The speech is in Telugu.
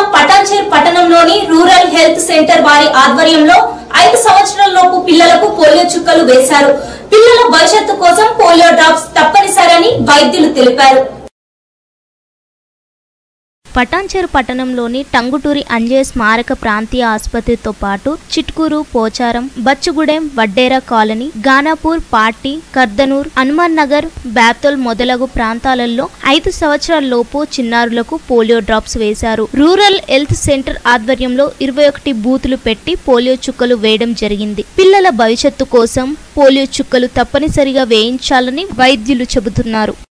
పటాన్చేరు పట్టణంలోని రూరల్ హెల్త్ సెంటర్ వారి ఆధ్వర్యంలో 5 సంవత్సరాలలోపు పిల్లలకు పోలియో చుక్కలు వేశారు. పిల్లల భవిష్యత్తు కోసం పోలియో డ్రాప్స్ తప్పనిసరని వైద్యులు తెలిపారు. పటాన్చేరు పట్టణంలోని టంగుటూరి అంజయ్య స్మారక ప్రాంతీయ ఆసుపత్రితో పాటు చిట్కూరు, పోచారం, బచ్చుగూడెం, వడ్డేరా కాలనీ, గానాపూర్, పార్టీ, కర్దనూర్, హనుమాన్ నగర్, బ్యాతోల్ మొదలగు ప్రాంతాలలో 5 సంవత్సరాల లోపు చిన్నారులకు పోలియో డ్రాప్స్ వేశారు. రూరల్ హెల్త్ సెంటర్ ఆధ్వర్యంలో 21 బూతులు పెట్టి పోలియో చుక్కలు వేయడం జరిగింది. పిల్లల భవిష్యత్తు కోసం పోలియో చుక్కలు తప్పనిసరిగా వేయించాలని వైద్యులు చెబుతున్నారు.